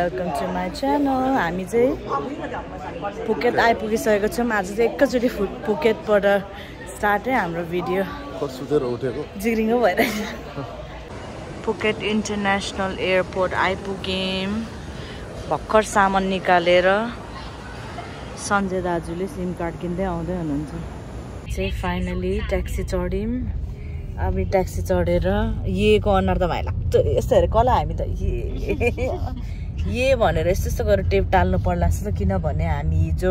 Welcome to my channel. हामी चाहिँ पुकेत आइपुगिसकेको छौँ। आज चाहिँ एकैचोटि पुकेतबाट स्टार्ट है हाम्रो भिडियो। जिग्रिङ्गो भइरहेछ। पुकेत इन्टरनेसनल एयरपोर्ट आइपुग्यौँ। भर्खर सामान निकालेर सञ्जय दाजुले सिम कार्ड किन्दै आउँदै हुनुहुन्छ। चाहिँ फाइनली ट्याक्सी चढ्यौँ। अब ट्याक्सी चढेर को अनुहार त भाइ लाग्छ यस्तो हेरेर कला हामी त भनेर यस्तो गरेर टेप टाल्नु पर्ला जस्तो। किनभने हामी हिजो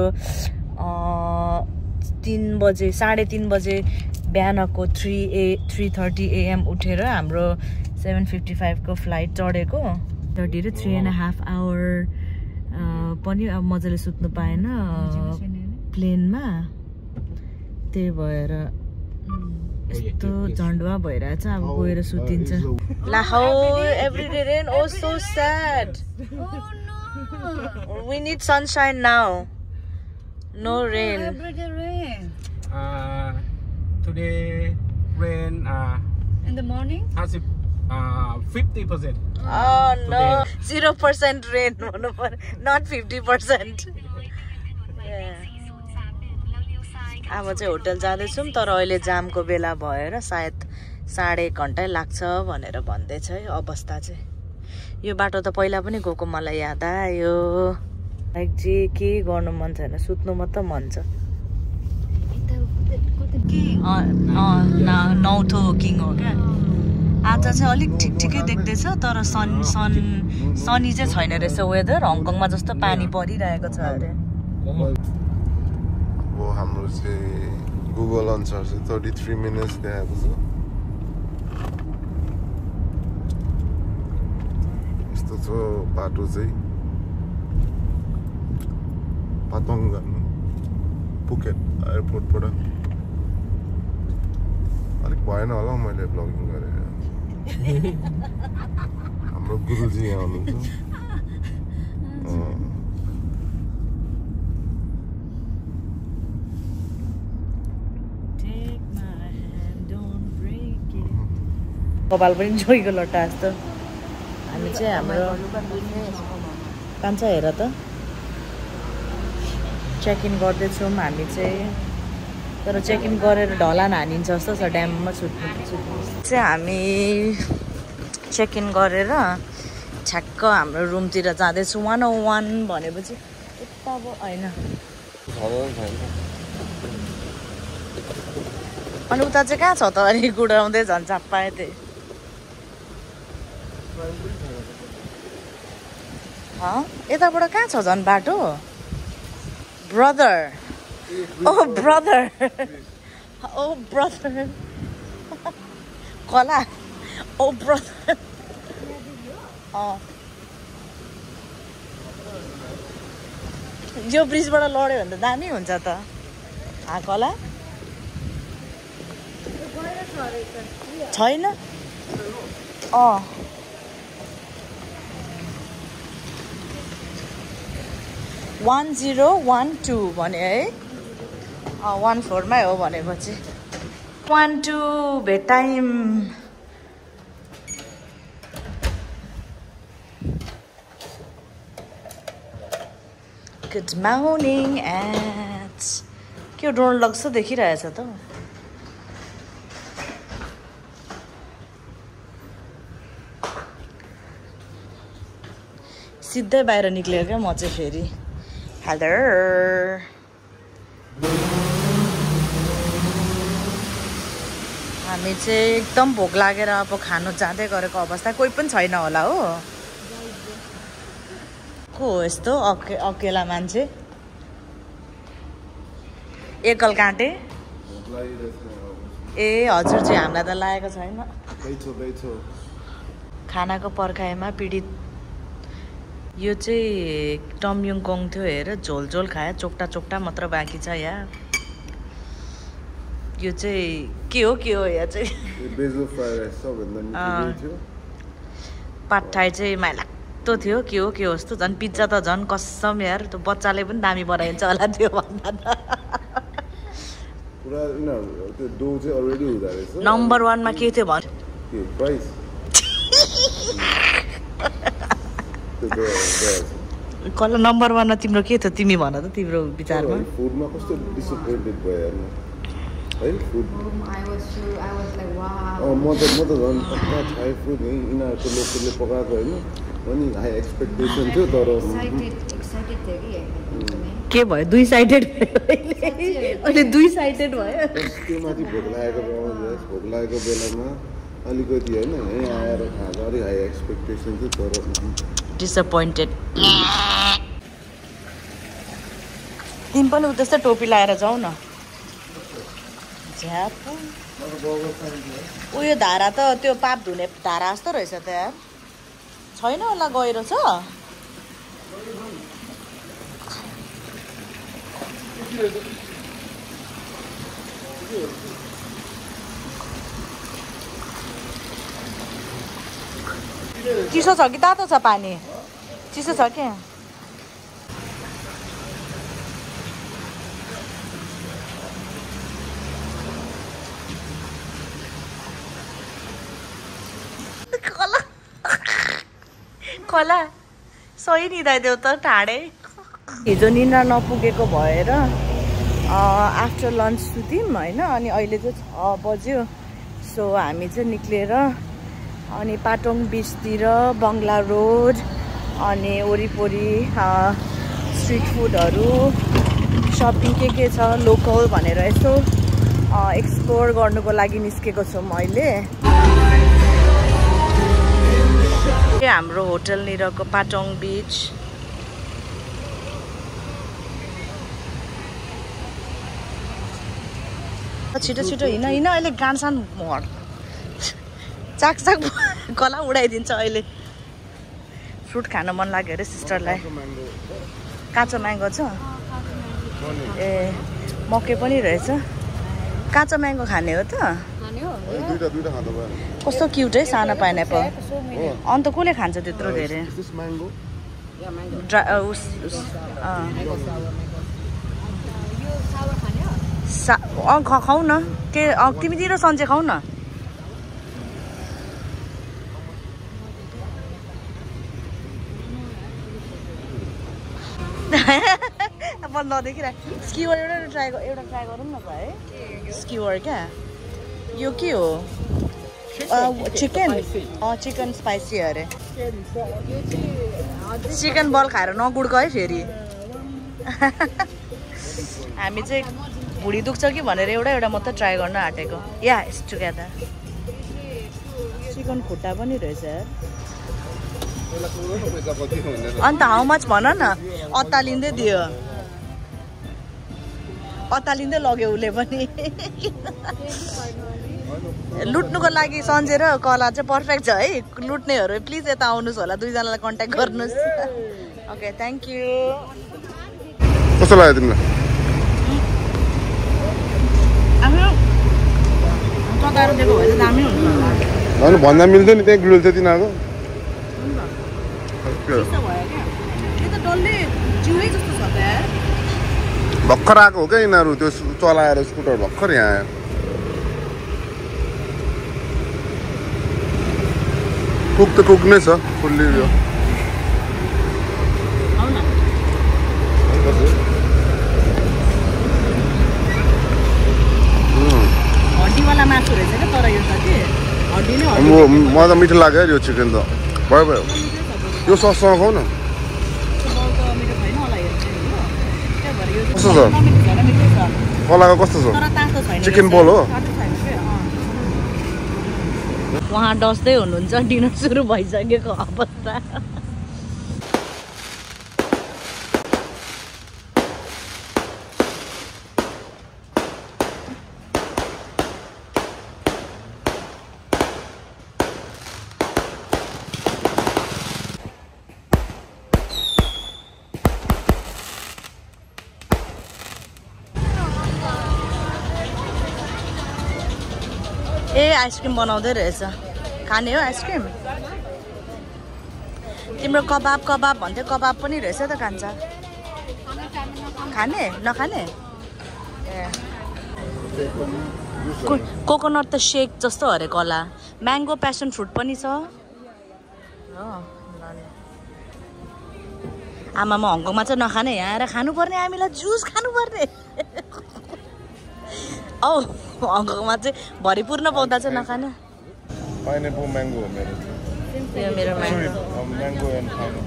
3 बजे 3:30 बजे बिहानको 3:30 AM उठेर हाम्रो 7:55 को फ्लाइट चढेको। 3.5 आवर पनि अब मजाले सुत्नु पाएन प्लेनमा। त्यही भएर यस्तो झन्डुवा भइरहेछ। अब गएर सुतिन्छ। Lahore every day rain. Oh, so sad. Oh no. We need sunshine now. No rain. Every day rain. Today rain. In the morning. 50%. Oh no, 0% rain. Not 50%. Yeah. अब चाहिँ होटल जाँदैछौँ तर अहिले जामको बेला भएर सायद 1.5 घन्टै लाग्छ भनेर भन्दैछ है अवस्था चाहिँ। यो बाटो त पहिला पनि गएको मलाई याद आयो। लाइक जे के गर्नु मन छैन, सुत्नु मात्र मन छ। नौथो किङ हो क्या। आज चाहिँ अलिक ठिकै देख्दैछ तर सनी चाहिँ छैन रहेछ। वेदर हङकङमा जस्तो पानी परिरहेको छ अरे। हाम्रो चाहिँ गुगल अनुसार चाहिँ 33 मिनट्स देखाएको छ। यस्तो छ बाटो चाहिँ पातोङ्गान पुकेत एयरपोर्टबाट। अलिक भएन होला मैले ब्लगिङ गरेर। हाम्रो गुरुजी यहाँ हुनुहुन्छ। कपाल पनि जोइको लट्टा जस्तो। हामी चाहिँ हाम्रो कान्छ हेर त चेक इन गर्दैछौँ हामी चाहिँ। तर चेक इन गरेर ढलान हानिन्छ जस्तो छ ड्याममा सुत्नु चाहिँ। हामी चेक इन गरेर छ्याक्क हाम्रो रुमतिर जाँदैछौँ। 101 भनेपछि यता अब होइन। अनि उता चाहिँ कहाँ छ त? अनि गुडाउँदै झन् चाप्पाए त्यही। यताबाट कहाँ छ झन् बाटो? ब्रदर ओ ब्रदर ओ ब्रदर कला ओ ब्रदर। यो ब्रिजबाट लड्यो भने त दामी हुन्छ त। कला छैन। 1012 भने है। 14 मै हो भनेपछि 12 भेटाइम। गुड मर्निङ एट के ड्रोन लाग्छ देखिरहेछ त। सिधै बाहिर निक्लेको क्या म चाहिँ फेरि। हेलो हामी चाहिँ एकदम भोक लागेर अब खानु जाँदै गरेको अवस्था। कोही पनि छैन होला हो। को हो यस्तो अकेला मान्छे? एकल काँटे। ए हजुर चाहिँ हामीलाई त लागेको छैन। खानाको पर्खाइमा पीडित। यो चाहिँ टमयुङ कोङ थियो हेर। झोल खायो, चोक्टा मात्र बाँकी छ यहाँ। यो चाहिँ के हो यहाँ चाहिँ? पाठाई चाहिँ माइलाग्दो थियो। के हो जस्तो। झन् पिज्जा त झन् कसम यार। त्यो बच्चाले पनि दामी बनाइन्छ होला त्यो भन्दा त। नम्बर 1 मा के थियो भन्? कल नम्बर 1 मा तिम्रो के त तिमी भन त तिम्रो विचारमा फुडमा कस्तो डिसअपोइन्टेड भयो हेर्नु है food I was like wow. म त झन् पक्का थाई फुड यिनीहरूको लोकलले पकाएको होइन अनि हाई एक्सपेक्टेसन थियो तर Excited थियो कि के भयो दुई साइडेड अहिले दुई साइडेड भयो त्यो माथि भोक लागेको बेलामा अलिकति होइन यहीँ आएर खाँदा अलिक हाई एक्सपेक्टेसन थियो तर डिसअपोइन्टेड तिमी पनि उतै टोपी लगाएर जाऊ न उयो धारा त त्यो पाप धुने धारा जस्तो रहेछ त यार छैन होला गएर छ चिसो छ कि तातो छ पानी चिसो छ के खोला सही निदाइदेऊ त ढाडे हिजो निन्द्रा नपुगेको भएर आफ्टर लन्च सुत्यौँ होइन अनि अहिले चाहिँ 6 बज्यो सो हामी चाहिँ निक्लेर अनि पाटोङ बिचतिर बङ्गला रोड अनि वरिपरि स्ट्रिट फुडहरू सपिङ के छ लोकल भनेर यसो एक्सप्लोर गर्नुको लागि निस्केको छु मैले हाम्रो होटलनिरको पाटोङ बिच छिटो छिटो हिँड अहिले गानसान चाक कला उडाइदिन्छ अहिले फ्रुट खान मन लाग्यो अरे सिस्टरलाई काँचो म्याङ्गो छ ए मकै पनि रहेछ काँचो म्याङ्गो खाने हो त कस्तो क्युट है सानो पाइनएप्पल अन्त कसले खान्छ त्यत्रो धेरै खाऊ न के तिमीतिर सन्चै खाऊ न अब नदेखिरहेको स्क्युवर एउटा ट्राई गरौँ न भाइ स्क्युवर क्या यो के हो चिकन स्पाइसी अरे चिकन बल खाएर नगुड्को है फेरि हामी चाहिँ भुँडी दुख्छ कि भनेर एउटा मात्रै ट्राई गर्न आँटेको या इट्स टुगेदर चिकन खुट्टा पनि रहेछ अन्त हाउ मच भन न अत्तालिँदै दियो अत्तालिँदै लग्यो उसले पनि लुट्नुको लागि सन्जे र कला चाहिँ पर्फेक्ट छ है लुट्नेहरू प्लिज यता आउनुहोस् होला दुईजनालाई कन्ट्याक्ट गर्नुहोस् ओके थ्याङ्क यू कस्तो लाग्यो तिमीलाई भन्दा मिल्थ्यो नि त्यही ग्लुल्थ्यो तिनीहरूको भर्खर आएको हो क्या यिनीहरू त्यो चलाएर स्कुटर भर्खर यहाँ आयो कुक त कुक नै छ फुल्ली यो हड्डीवाला मासु रहेछ क्या तर यो त के हड्डी नै मलाई त मिठो लाग्यो यो चिकन त भयो भयो यो सससँग खाऊ न कस्तो छ कलाको कस्तो छ चिकन बल हो उहाँ डस्दै हुनुहुन्छ डिनर सुरु भइसकेको अवस्था ए आइसक्रिम बनाउँदै रहेछ खाने हो आइसक्रिम तिम्रो कबाब कबाब भन्थ्यो कबाब पनि रहेछ त कान्छ खाने नखाने ए कोकोनट त शेक जस्तो अरे कला म्याङ्गो प्यासन फ्रुट पनि छ आमामा हङकङमा चाहिँ नखाने यहाँ आएर खानुपर्ने हामीलाई जुस खानुपर्ने औ हङकङमा चाहिँ भरिपूर्ण पाउँदा चाहिँ नखाने पाइनएप्पल म्याङ्गो हो मेरो यो मेरो म्याङ्गो एन्ड पाइनएप्पल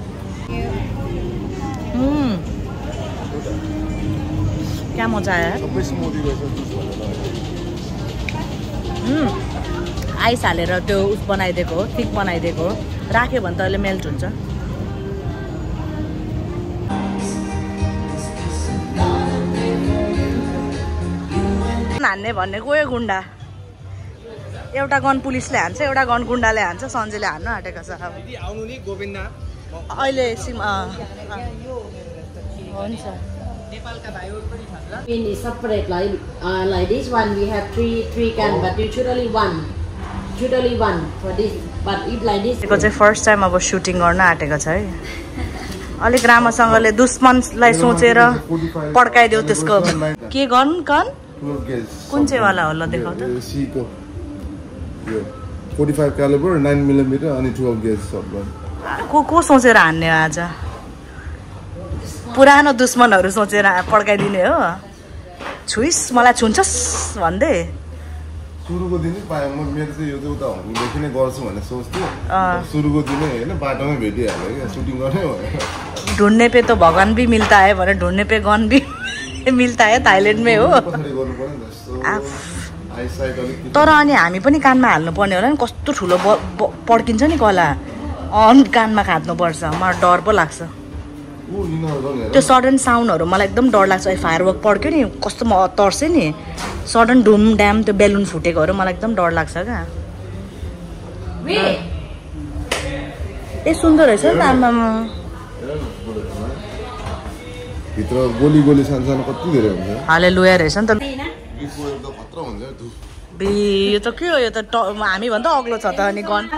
क्या मजा आयो सबै स्मुदी रहेछ जुस भनेर आइस हालेर त्यो उस बनाइदिएको हो थिक बनाइदिएको हो राख्यो भने त अहिले मेल्ट हुन्छ हान्ने भन्ने गयो गुन्डा एउटा गन पुलिसले हान्छ एउटा गन गुन्डाले हान्छ सन्जेले हान्नु आँटेको छ अब अहिले हुन्छ In is separate like this one we have three can but usually one for this but if like this को चाहिँ फर्स्ट टाइम अब सुटिङ गर्न आँटेको छ है अलिक राम्रोसँगले दुश्मनलाई सोचेर पड्काइदेऊ त्यसको के गन कुन चाहिँ वाला हो ल देखाउ त सीको यो 45 क्यालिबर 9 मिलिमिटर अनि 12 गेज शटगन को सोचेर हान्ने आज पुरानो दुश्मनहरू सोचेर पड्काइदिने हो छुइस मलाई छुन्छस् भन्दै सुरुको दिनै पाएँ म मेरो चाहिँ यो चाहिँ उता हङकङदेखि नै गर्छु भन्ने सोच्थेँ सुरुको दिनै होइन बाटोमै भेटिहाल्यो क्या सुटिङ गर्नै हो ढुँढ्ने पे तो भगवान भी मिलता है भने ढुँढ्ने पे गन भी मिलता है थाइल्यान्डमै हो तर अनि हामी पनि कानमा हाल्नु पर्ने होला नि कस्तो ठुलो पड्किन्छ नि कला कानमा खाँच्नुपर्छ मलाई डर पो लाग्छ त्यो सडन साउन्डहरू मलाई एकदम डर लाग्छ फायरवर्क पड्क्यो नि कस्तो म तर्सेँ नि सडन ढुम ड्याम त्यो बेलुन फुटेकोहरू मलाई एकदम डर लाग्छ क्या ए सुन्दर रहेछ नि आमामा भित्र गोली गोली सानो कति धेरै हुन्छ हालेलुया रहेछ नि त खतरा हुन्छ बे यो त के हो यो त हामी भन्दा अग्लो छ त अनि गन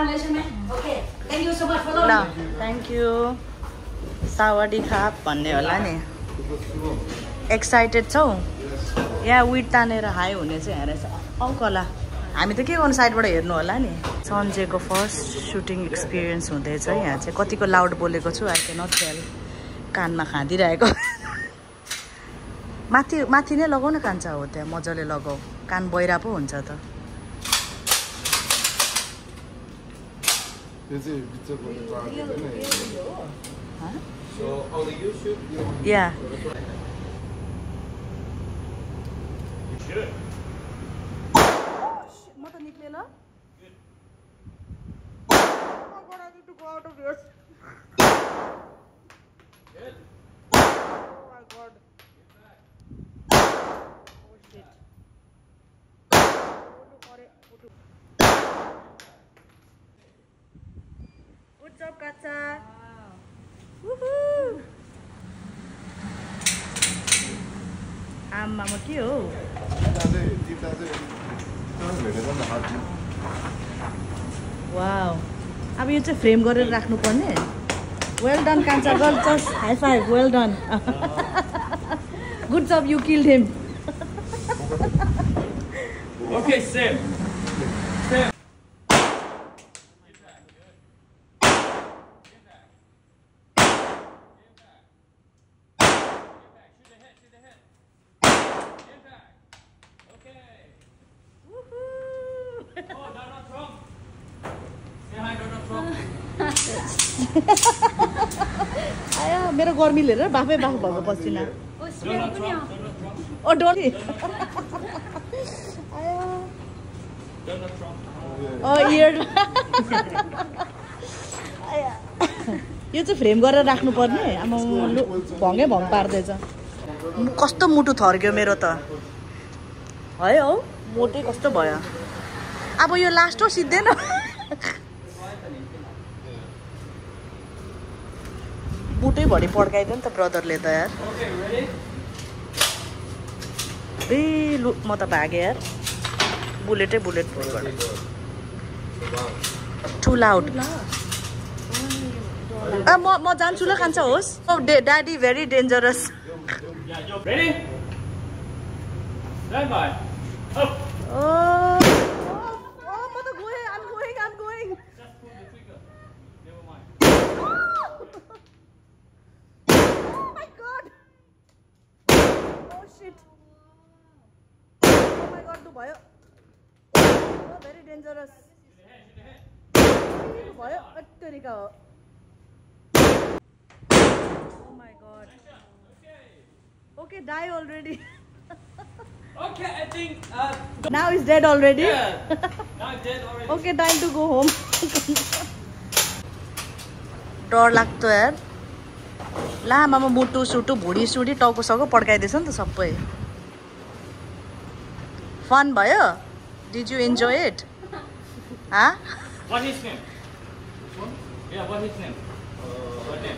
ल थ्याङ्क यू सावाडी खाप भन्ने होला नि एक्साइटेड छौ यहाँ विट तानेर हाई हुने चाहिँ यहाँ रहेछ औकला हामी त के गर्नु साइडबाट हेर्नु होला नि सन्जेको फर्स्ट सुटिङ एक्सपिरियन्स हुँदैछ यहाँ चाहिँ कतिको लाउड बोलेको छु आई क्यान नट टेल कानमा खाँदिरहेको माथि नै लगाउन कान्छ हो त्यहाँ मजाले लगाऊ कान बहिरा पो हुन्छ त या म त निक्ले ल Good job, Katsa. Woohoo! आमामा के हो वाउ अब यो चाहिँ फ्रेम गरेर राख्नु पर्ने वेल डन कान्छा girl just high five well done good job you killed him Okay, Sam. आया मेरो गर्मी लिएर बाफै बाफ भएको पसिना ओ डोली ओ इयर यो चाहिँ फ्रेम गरेर राख्नु पर्ने आमा भङ्गै भङ पार्दैछ कस्तो मुटु थर्क्यो मेरो त है हौ मोटै कस्तो भयो अब यो लास्ट हो सिद्धेन बुटै भरि पड्काइदियो नि त ब्रदरले त यार ए लु म त भागेँ यार बुलेटै बुलेट टु लाउड म जान्छु ल कान्छ होस् daddy very dangerous Ready? Stand by. Up. म त गएँ I'm going Just pull the trigger. Never mind. भयो भेरी डेन्जरस भयो अत्तरिका हो Oh my god. Okay, die already. Okay, I think. Now it's dead already. Yeah. Now it's dead already. Okay, time to go home. डर लाग्दो यार लामामा मुटु सुटु भुडी सुडी टाउको सको पड्काइदिएछ नि त सबै फन भयो did you enjoy it What his name? Yeah, what his name? What name?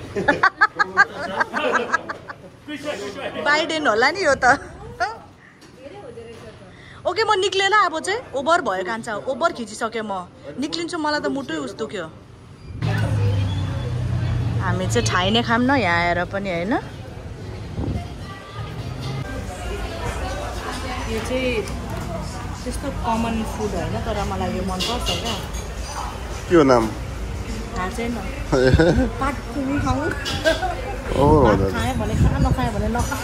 Biden होला नि यो त ओके म निक्लेन अब चाहिँ ओभर भयो कान्छा ओभर खिचिसकेँ म निक्लिन्छु मलाई त मुटै उस्तुक्यो हामी चाहिँ ठाइने खाम न यहाँ आएर पनि होइन यो चाहिँ त्यस्तो कमन फुड होइन तर मलाई यो मनपर्छ क्या के हो नाम थाहा छैन पात खुमी खाउँ ओभर हो खाएँ भने खा नखाएँ भने नखा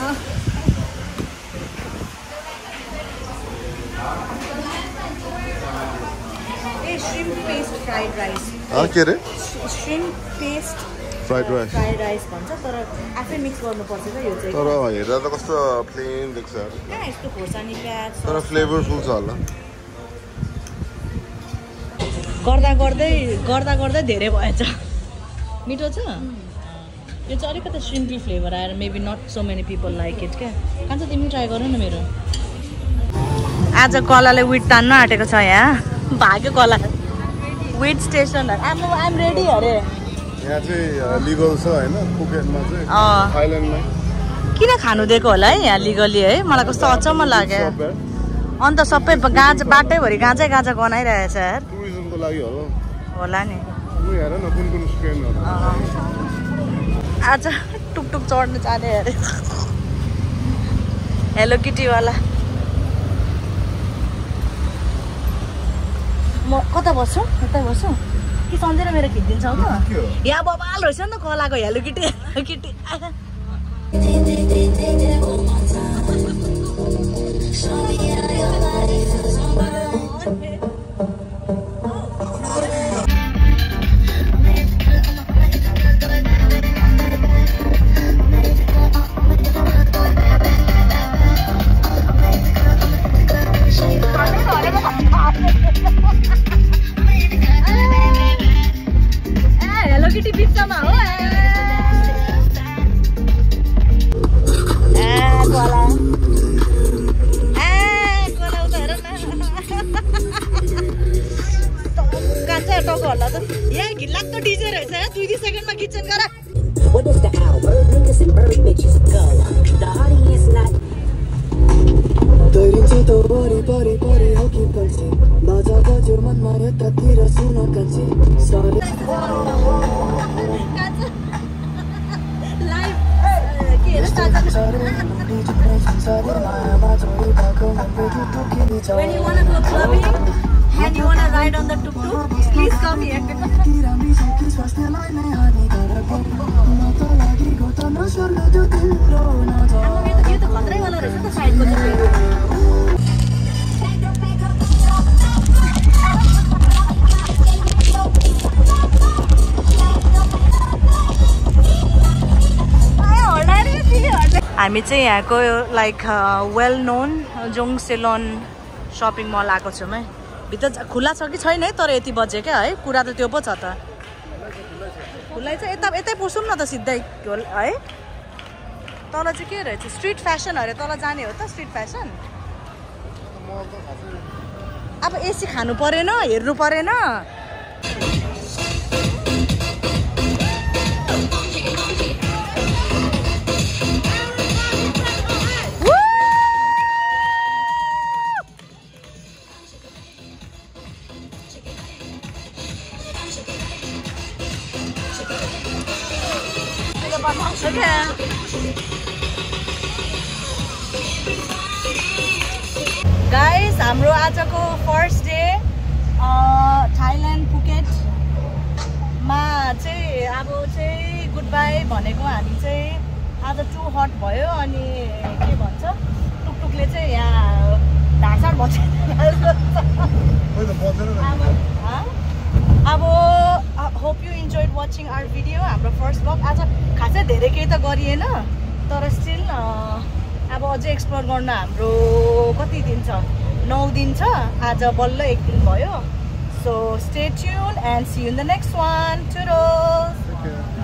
ए श्रिम्प पेस्ट फ्राइड राइस के अरे श्रिम्प पेस्ट फ्राइड राइस भन्छ तर आफै मिक्स गर्नुपर्छ क्या यो चाहिँ तर हेर्दा त कस्तो प्लेन देख्छ कहाँ यस्तो खोर्सानी प्याज तर फ्लेभरफुल छ होला गर्दा गर्दै धेरै भएछ मिठो छ यो चाहिँ अलिकति श्रिम्पी फ्लेभर आएर maybe not so many people like it क्या कान्छ तिमी ट्राई गर न मेरो आज कलाले विट तान्न आँटेको छ यहाँ भाग्यो कला विट स्टेसन आइम रेडी अरे यहाँ चाहिँ लिगल छ होइन पुकेटमा चाहिँ थाइल्यान्डमा किन खानु दिएको होला है यहाँ लिगली है मलाई कस्तो अचम्म लाग्यो अन्त सबै गाँजा बाटैभरि गाँजै गाँजा गनाइरहेछ यार टुरिज्मको लागि होला नि हेर न कुन कुन स्ट्रेनहरू आज टुकटुक चढ्नु जाने अरे हेलो किटीवाला म कता बस्छु यतै बस्छु कि सम्झेर मेरो खिचिदिन्छौ त यहाँ बबाल रहेछ नि त कलाको हेलो किटी किटी यहाँ घिल्लाग्दो डिजे रहेछ 2 सेकेन्डमा किचन गर What is the hour? Niggas and bird bitches go. The audience not. Tairinche to bari bari bari hoki panche. Baja bajur man maya tatira suna kanche. Sorry. Live के हेर साजा When you wanna go clubbing and you wanna ride on the tuk-tuk, please come here. यो त खतरैवाला रहेछ त साइडको चाहिँ हामी चाहिँ यहाँको लाइक वेल नोन जोङ सेलोन सपिङ मल आएको छौँ है भित्र खुला छ कि छैन है तर यति बजे क्या है कुरा त त्यो पो छ त खुल्लै छ यतै पसौँ न त सिधै है तल चाहिँ के रहेछ स्ट्रिट फ्यासन अरे तल जाने हो त स्ट्रिट फ्यासन अब एसी खानु परेन हेर्नु परेन गाइस हाम्रो आजको फर्स्ट डे थाइल्यान्ड पुकेटमा चाहिँ अब चाहिँ गुड बाई भनेको हामी चाहिँ आज टु हट भयो अनि के भन्छ टुकटुकले चाहिँ यहाँ ढाडसाड अब hope you enjoyed watching our video हाम्रो फर्स्ट ब्लग आज खासै धेरै केही त गरिएन तर स्टिल अब अझै एक्सप्लोर गर्न हाम्रो कति दिन छ 9 दिन छ आज बल्ल 1 दिन भयो so stay tune and see you in the next one टुडल्स